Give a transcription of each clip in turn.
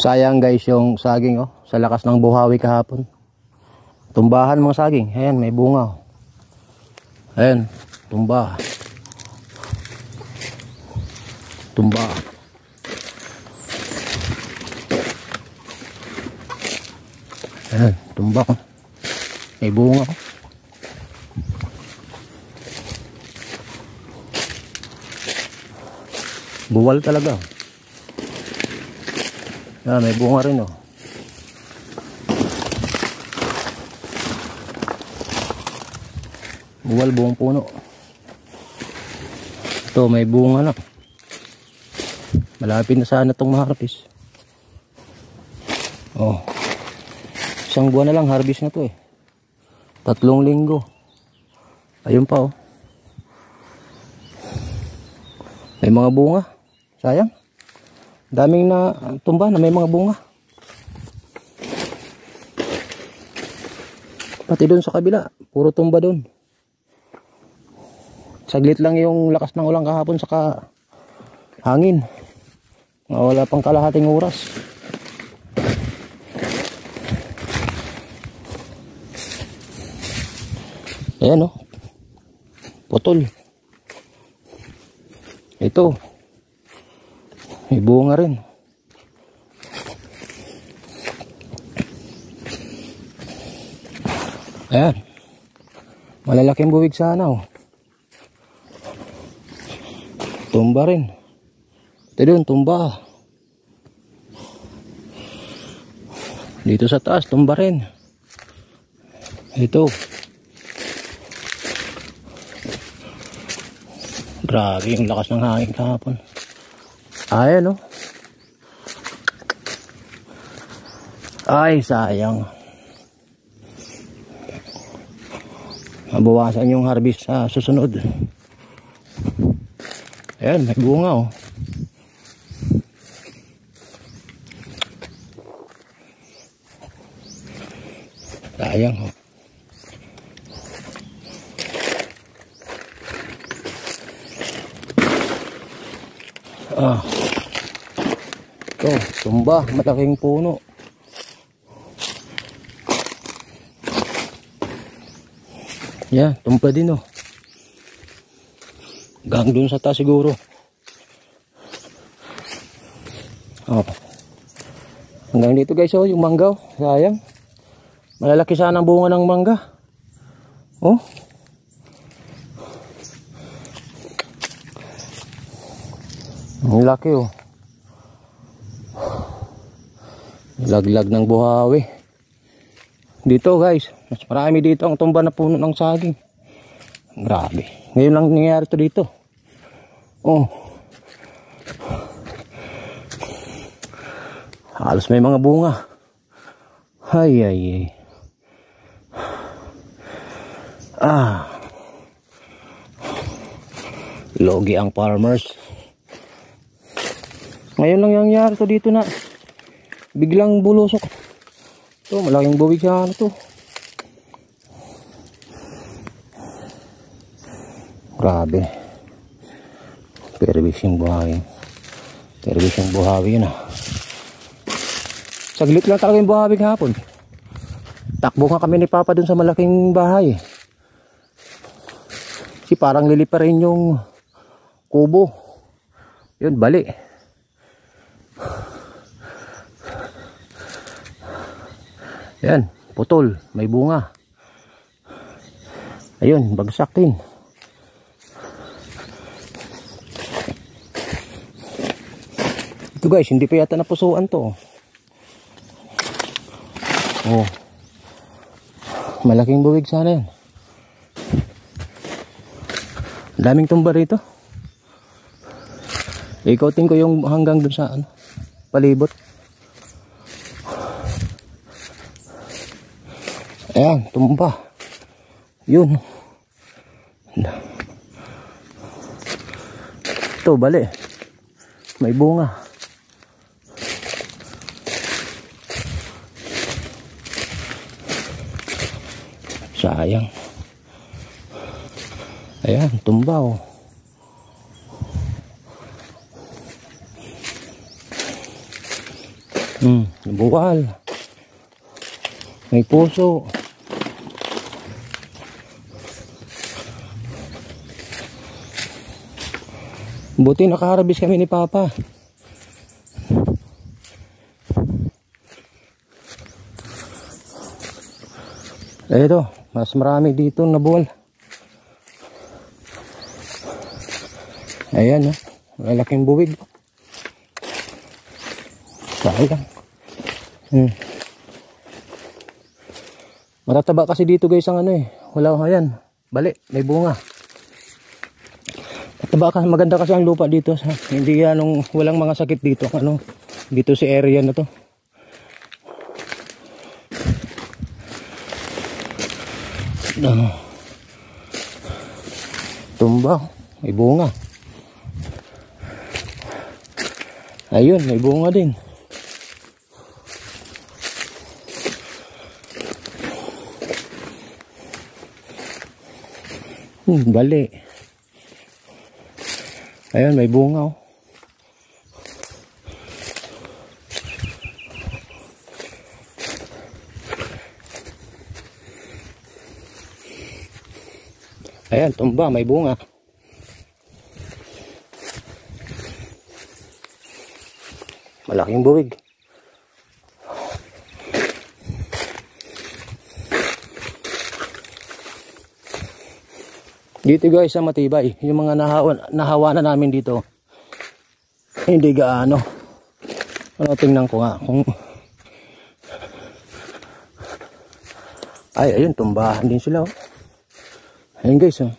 Sayang guys yung saging oh, sa lakas ng buhawi kahapon. Tumbahan mga saging. Ayan, may bunga oh. Ayan, tumba. Tumba. Ayan, tumba oh. May bunga oh. Buwal talaga. Yan, may bunga rin oh. Buwal, buong puno. Ito, may bunga na. Malapit na sana itong ma-harvest. Oh. Isang buwan na lang harvest na to eh. 3 linggo. Ayun pa oh. May mga bunga. Sayang. Daming na tumba na may mga bunga. Pati doon sa kabila, puro tumba doon. Saglit lang yung lakas ng ulan kahapon saka hangin. Wala pang kalahating oras. Ayan oh. Putol. Ito. May bunga rin. Ayan. Malalaking buwig sana oh. Tumba rin. Ito doon, tumba. Dito sa taas, tumba rin. Ito. Grabe yung lakas ng hangin kahapon. Ayan oh. Ay sayang. Mabawasan yung harvest sa susunod. Ayan, may bunga oh. Sayang oh. Ah. Ito, tumba, malaking puno. Yan, tumba din oh. Hanggang dun sa taas siguro. Oh. Hanggang dito guys oh, yung mangga oh. Sayang. Malalaki sana ang bunga ng mangga. Oh. Ang laki oh. Laglag ng buhawi. Dito guys, mas marami dito ang tumba na puno ng saging. Grabe. Ngayon lang nangyayari to dito. Oh. Halos may mga bunga. Ay ay ay. Ah. Logi ang farmers. Ngayon lang nangyayari to dito na biglang bulusok. Ito, malaking buwig siya ano to. Grabe. Perwising buhawi. Perwising buhawi yun ah. Saglit lang talaga yung buhawi kahapon. Takbo nga kami ni Papa dun sa malaking bahay. Kasi parang lilipa rin yung kubo. Yun, bali. Yan, putol, may bunga. Ayun, bagsak din. Ito guys, hindi pa yata napusuan to. Oh. Malaking buwig sana yan. Daming tumba rito. Ikotin ko yung hanggang dun sa ano, palibot. Ayan, tumba. Yun. Ito, bali. May bunga. Sayang. Ayan, tumba oh. Buwal. May puso. Buti nakaharabis kami ni Papa. Ito, mas marami dito na buwal. Ayan, oh. Malaking buwig. Sayang. Matataba kasi dito guys ang ano eh. Wala, ayan. Bali, may bunga. Mataba kasi, maganda kasi ang lupa dito. Hindi anong, walang mga sakit dito. Ano, dito si area na to. Tumba, may bunga. Ayun, may bunga din. Bali. Ayun, may bunga, oh. Ayan, tumba, may bunga. Malaking buwig. Dito guys sa matibay. Yung mga nahawa na namin dito. Hindi gaano. Ano, tingnan ko nga kung... Ay, ayun, tumbahan din sila, oh. Ayun guys, oh.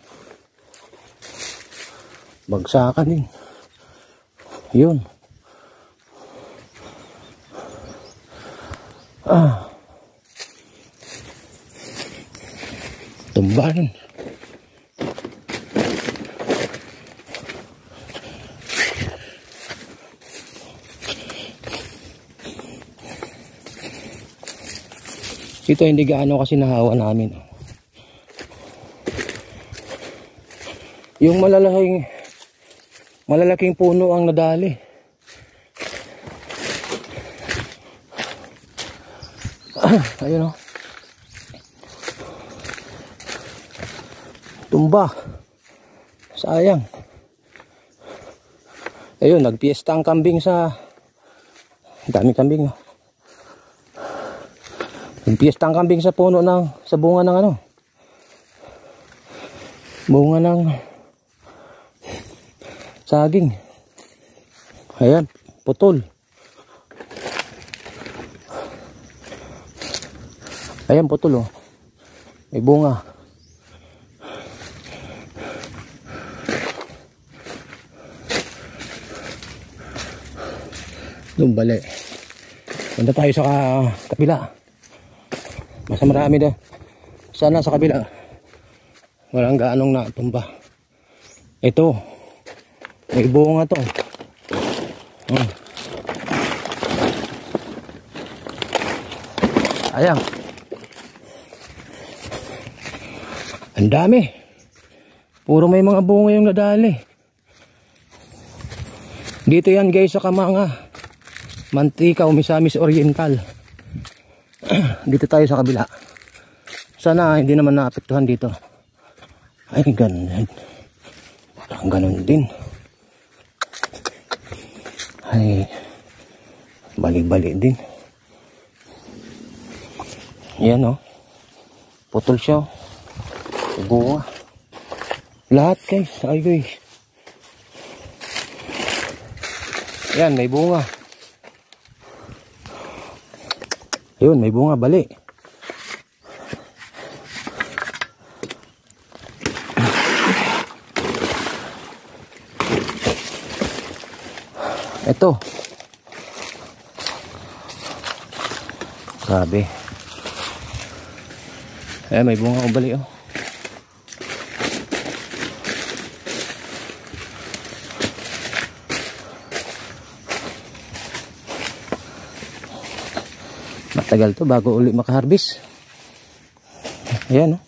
Bagsakan din. Yun. Tumbahan. Ito hindi gaano kasi nahawa namin. Yung malalaking puno ang nadali. Ayun, oh. Tumba. Sayang. Ayun, nagpiesta ang kambing sa... Daming kambing, oh. Nagpiesta ang kambing sa puno ng... Sa bunga ng ano. Bunga ng... saging. Ayan, putol. Ayan, putol, oh. May bunga. Bali. Punta tayo sa kabila. Mas marami daw. Sana sa kabila. Walang gaanong natumba. Ito. May bunga to. Ayan. Ang dami. Puro may mga bunga yung nadali. Dito yan guys sa Kamanga. Mantika o Misamis Oriental. Dito tayo sa kabila. Sana hindi naman naapektuhan dito. Ay, ganun. Parang ganun din. Ay, balik-balik din. Yan, oh. Putol siya, oh. Bunga. Lahat guys. Ay guys. Yan, may bunga. Yun, may bunga, bali. Ito. Grabe. Eh, may bunga ko, bali, oh. Matagal to bago uli makaharbis. Ayan, oh.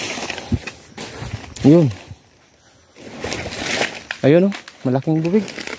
Yun. Ayun, oh. Malaking bubig.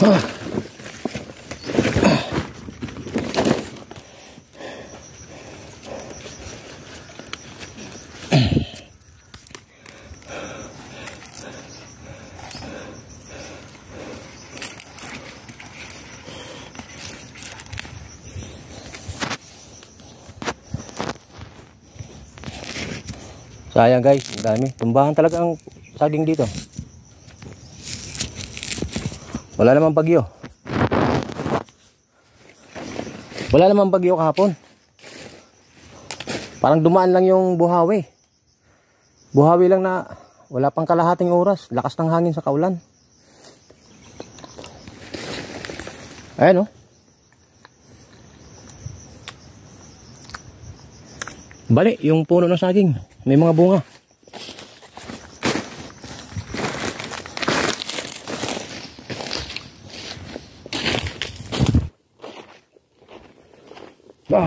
Sayang guys, ang dami. Tumbahan talaga ang saging dito. Wala namang bagyo. Wala namang bagyo kahapon. Parang dumaan lang yung buhawi. Buhawi lang na wala pang kalahating oras. Lakas ng hangin sa kaulan. Ayan oh. Bali, yung puno ng saging. May mga bunga. Ah.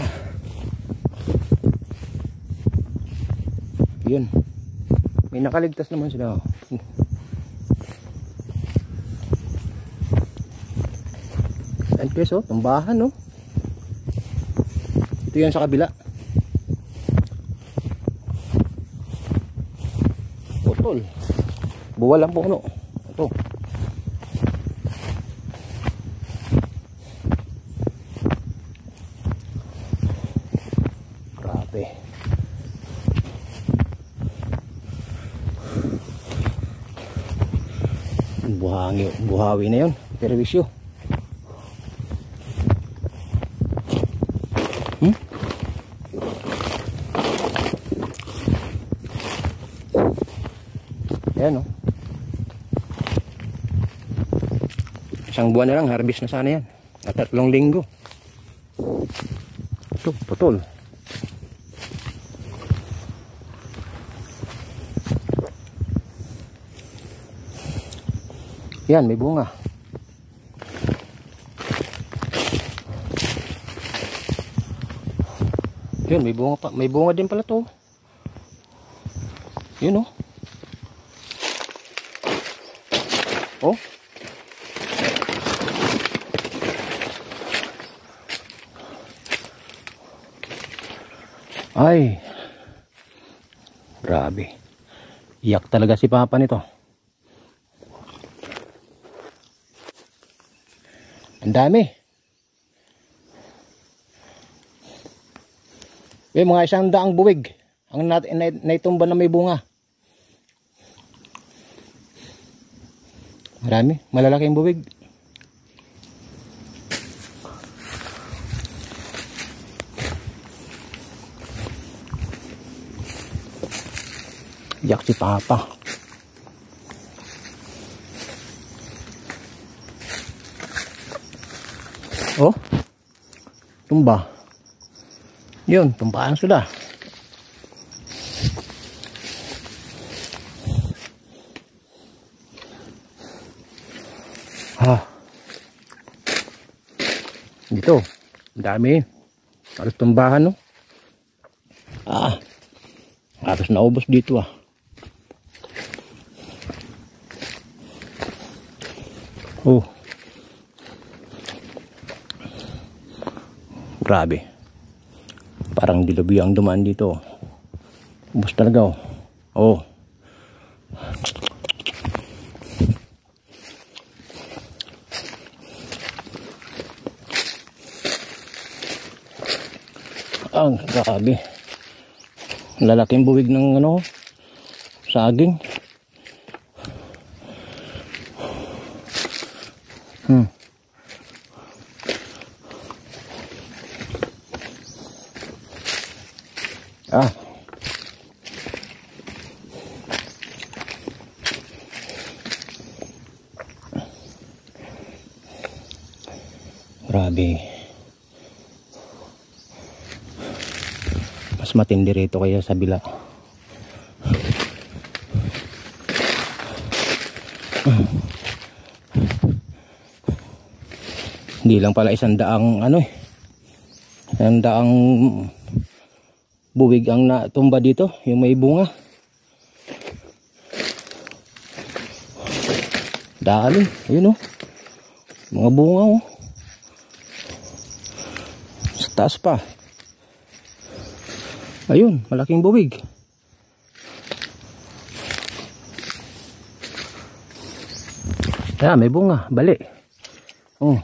Yun. May nakaligtas naman sila. Ayan peso, tumbahan no. Ito yan sa kabila. Putol. Buwal ang puno. Ito. Grabe. Buhawi na yun. Perwisyo. Ayan o. Isang buwan na lang, harvest na sana yan. At 3 linggo. Ito, putol. Yan, may bunga. Yun, may bunga pa. May bunga din pala to. Yun o. Oh. Ay. Grabe. Iyak talaga si Papa nito. Ang dami. May mga 100 buwig ang naitumba na may bunga. Marami, malalaking buwig. Yak si Papa. Oh, tumba. Yun, tumbaan sila. Dito, ang dami. Halos tumbahan no. Halos naubos dito Oh. Grabe. Parang dilubyo ang dumaan dito. Ubos talaga Oh. Ang grabe. Lalaking buwig ng saging. Grabe. Mas matindi rito kaya sa bila. Hindi lang pala 100 100 buwig ang natumba dito, yung may bunga. Dami, yun Mga bunga oh. Sa taas pa. Ayun, malaking buwig. May bunga, bali. Oh.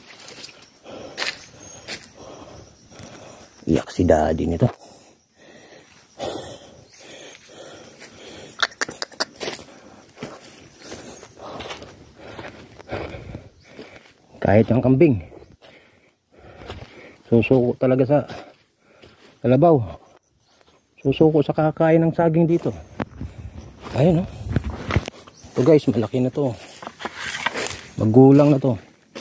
Iyak si daddy nito. Kahit yung kambing, susuko talaga sa kalabaw. Susuko sa kakain ng saging dito. Ayun oh. Ito guys, malaki na to. Magulang na to.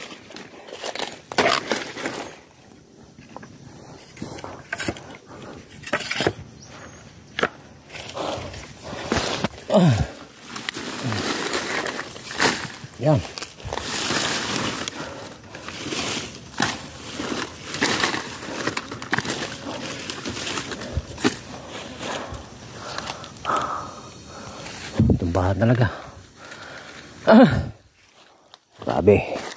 Yan. Tumbahan talaga. Grabe.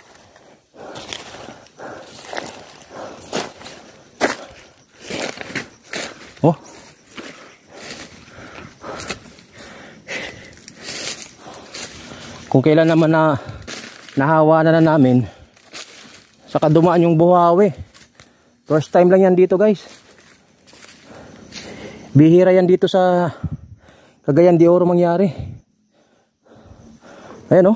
Oh. Kung kailan naman na nahawa na namin saka dumaan yung buhawi. First time lang yan dito guys. Bihira yan dito sa Cagayan de Oro mangyari. Ayan oh.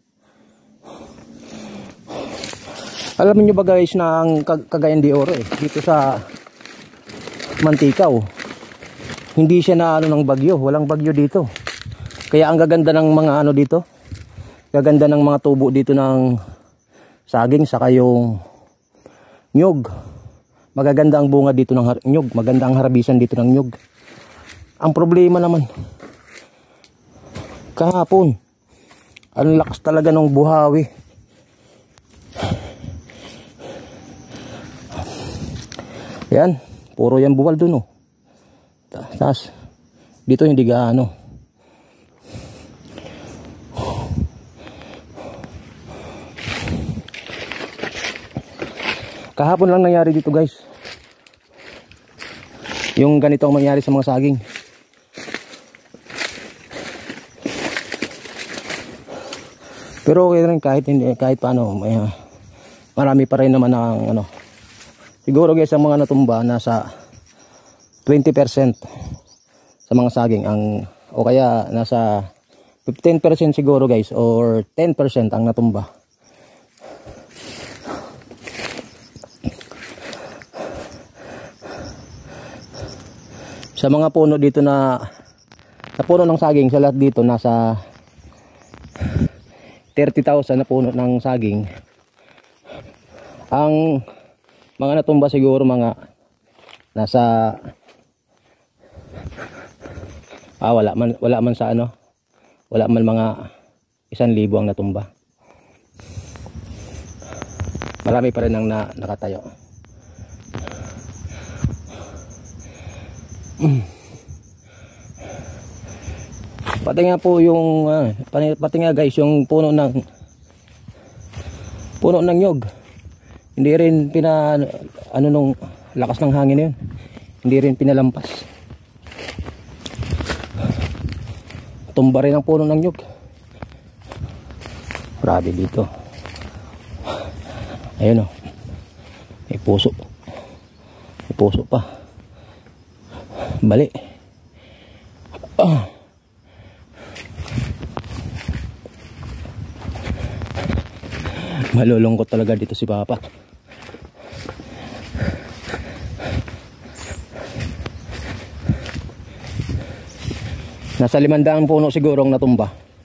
Alam niyo ba guys na ang Cagayan de Oro dito sa Mantika hindi siya na ng bagyo. Walang bagyo dito. Kaya ang gaganda ng mga dito. Gaganda ng mga tubo dito ng saging saka yung nyug. Magaganda ang bunga dito ng nyug. Maganda ang harabisan dito ng nyug. Ang problema naman kahapon, ang lakas talaga ng buhawi. Yan, puro yan buwal dun oh. Tapos dito hindi gaano. Kahapon lang nangyari dito guys. Yung ganito ang mangyari sa mga saging. Pero okay rin kahit paano, marami pa rin naman ang siguro guys ang mga natumba nasa 20% sa mga saging o kaya nasa 15% siguro guys or 10% ang natumba. Sa mga puno dito sa puno ng saging sa lahat dito nasa 30,000 na puno ng saging. Ang mga natumba siguro mga nasa wala man sa wala man mga 1,000 ang natumba. Marami pa rin ang nakatayo. Pati nga po yung pati nga guys yung puno ng nyog. Hindi rin nung lakas ng hangin na yun. Hindi rin pinalampas. Tumba rin ang puno ng nyog. Grabe dito. Ayun oh. May puso. May puso pa. Bali. Malulungkot talaga dito si Papa. Nasa 500 puno siguro ang natumba.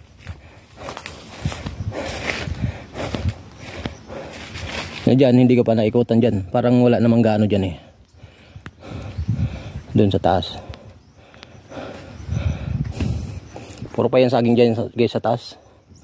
Diyan hindi ko pa naikutan dyan. Parang wala namang gaano dyan doon sa taas. Puro pa yan saging dyan guys sa taas.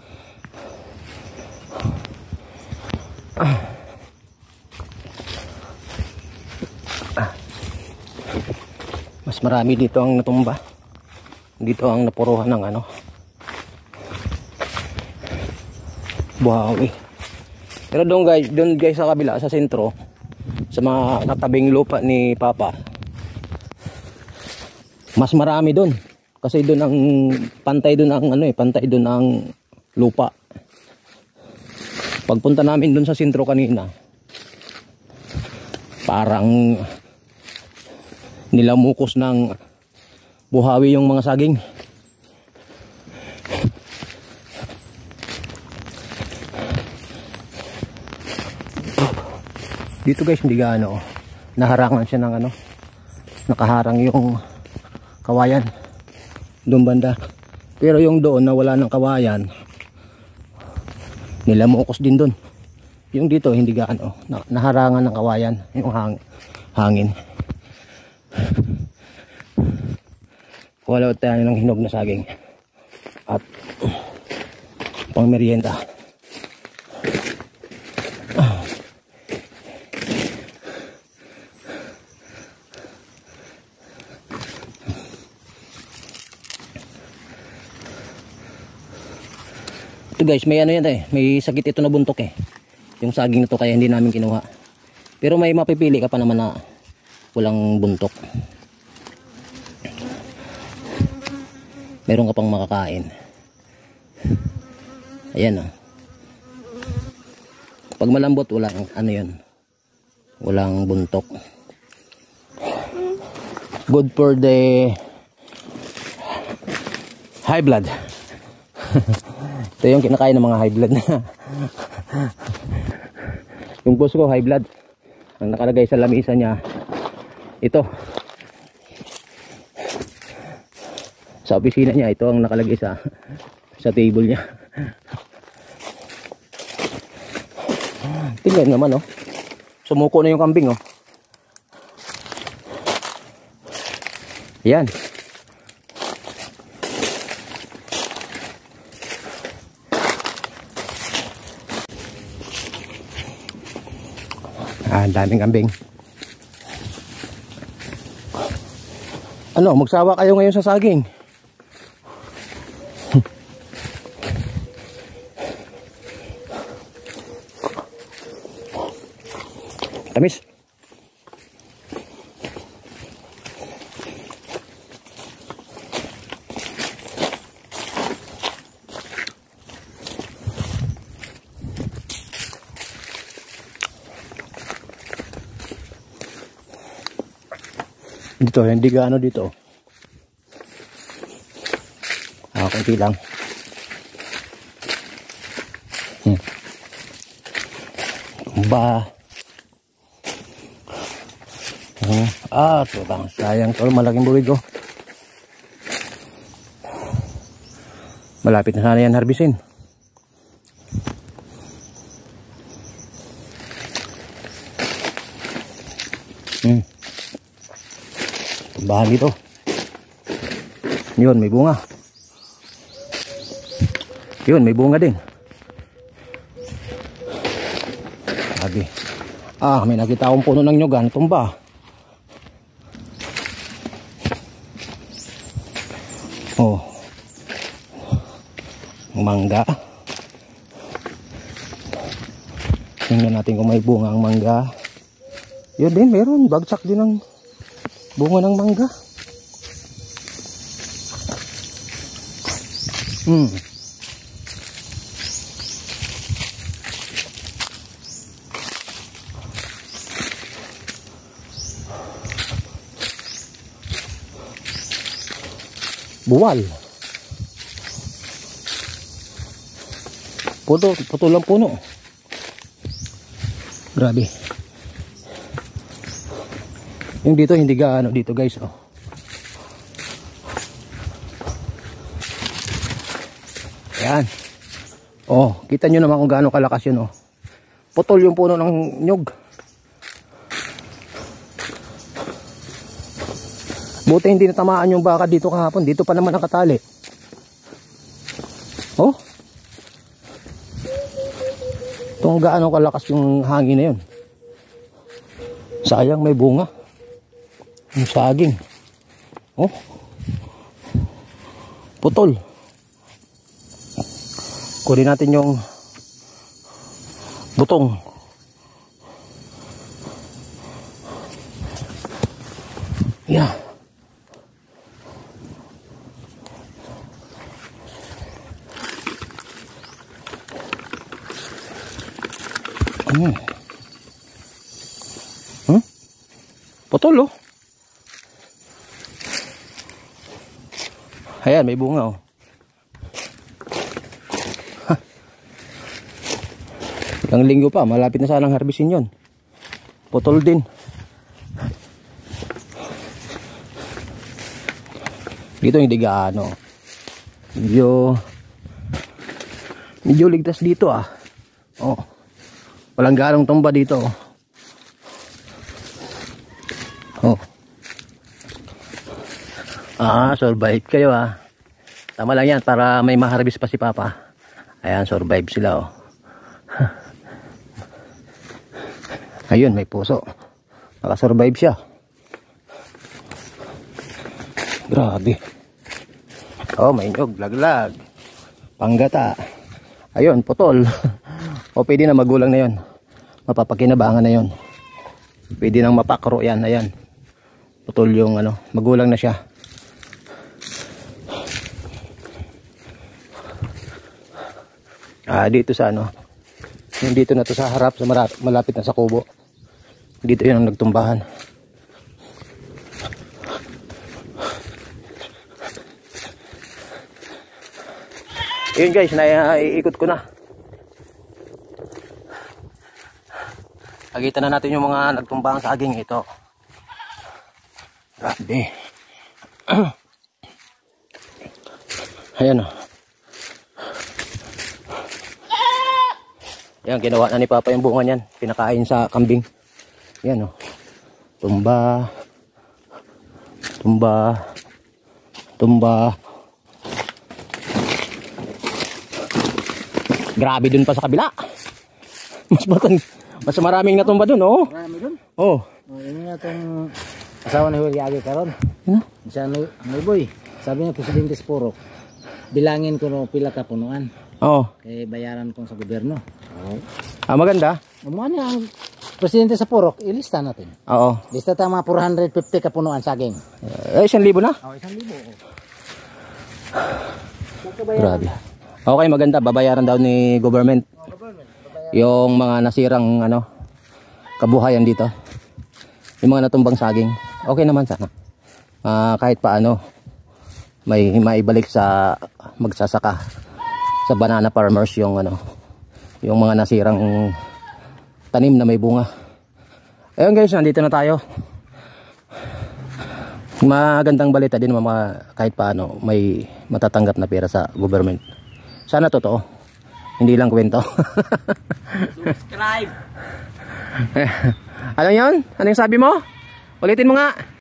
Mas marami dito ang natumba. Dito ang napuruhan ng buhawi. Pero doon guys sa kabila, sa sentro, sa mga katabing lupa ni Papa, mas marami doon. Kasi doon ang pantay doon ang pantay doon ang lupa. Pagpunta namin doon sa sentro kanina, parang nilamukos ng buhawi yung mga saging. Dito guys hindi gaano, naharangan siya ng nakaharang yung kawayan doon banda. Pero yung doon na wala ng kawayan, nilamukos din doon. Yung dito hindi gaano, naharangan ng kawayan yung hangin. Wala tayo ng hinog na saging at pang merienda. Ito guys, may yan may sakit ito na buntok yung saging na to, kaya hindi namin kinuha. Pero may mapipili ka pa naman na walang buntok. Meron ka pang makakain. Ayan pag malambot walang walang buntok. Good for the high blood. Ito yung kinakain ng mga high blood na. Yung boss ko high blood, ang nakalagay sa lamisa niya ito. Sa opisina niya ito ang nakalagay sa table niya. Tingnan naman sumuko na yung kambing yan. Ang daming kambing. Magsawa kayo ngayon sa saging. Tamis. Dito, hindi gaano dito. Kunti lang. Ito bang sayang to, malaking buwig malapit na sana yan harbisin. Bahagi to. Yun, may bunga. Yun, may bunga din. Sabi. May nakita akong puno ng nyugan, tumba. Mangga. Tingnan natin kung may bunga ang mangga. Yun din, meron. Bagsak din ang bunga ng mangga. Buwal. Putol lang puno. Grabe. Yung dito hindi gaano dito guys Ayan. Kita nyo naman kung gaano kalakas yun Putol yung puno ng nyug. Buti hindi natamaan yung baka dito kahapon. Dito pa naman nakatali. Kung gaano kalakas yung hangin na yun. Sayang may bunga. Yung saging. Putol. Kunin natin yung Butong. Yeah. Putol oh. Ayan, may bunga oh. Ilang linggo pa, malapit na sanang harbisin yon. Putol din. Dito hindi gaano. Medyo ligtas dito ah. Oh. Walang ganong tumba dito oh. Oh. Survive kayo ah. Tama lang yan para may maharbis pa si Papa. Ayan, survive sila oh. Ayun, may puso. Nakasurvive siya. Grabe. Oh, may nyog, laglag. Panggata. Ayun, putol. O pwede na magulang na yun. Mapapakinabangan na yun. Pwede nang mapakro yan. Ayan. Putol yung ano, magulang na siya. Dito sa ano. Yung dito na to sa harap, sa malapit na sa kubo. Dito yun ang nagtumbahan. Yun guys, naiikot ko na. Nakita na natin yung mga nagtumbahang saging ito. Grabe. Ayan o. Yan, ginawa na ni Papa yung bunga niyan. Pinakain sa kambing. Yan o. Tumba. Tumba. Tumba. Grabe dun pa sa kabila. Mas maraming natumba dun, oh. Marami dun? Oh. Yun nga itong asawa ni Huli Agi karon. Siya may boy. Sabi niya, Presidente Spurok, bilangin ko no pila ka punuan. Oo. Kaya bayaran ko sa gobyerno. Maganda. Umuha niya ang Presidente sa Purok, ilista natin. Oo. Lista tama 450 ka punuan saging. 1,000 na? Oo, 1,000. Grabe. Okay, maganda. Babayaran daw ni government. Yung mga nasirang ano, kabuhayan dito. Yung mga natumbang saging. Okay naman sana. Kahit paano may maibalik sa magsasaka sa banana farmers yung ano, yung mga nasirang tanim na may bunga. Ayun guys, nandito na tayo. Magandang balita din kahit paano may matatanggap na pera sa government. Sana totoo. Hindi lang kwento. Subscribe. Ano yun? Ano yung sabi mo? Ulitin mo nga.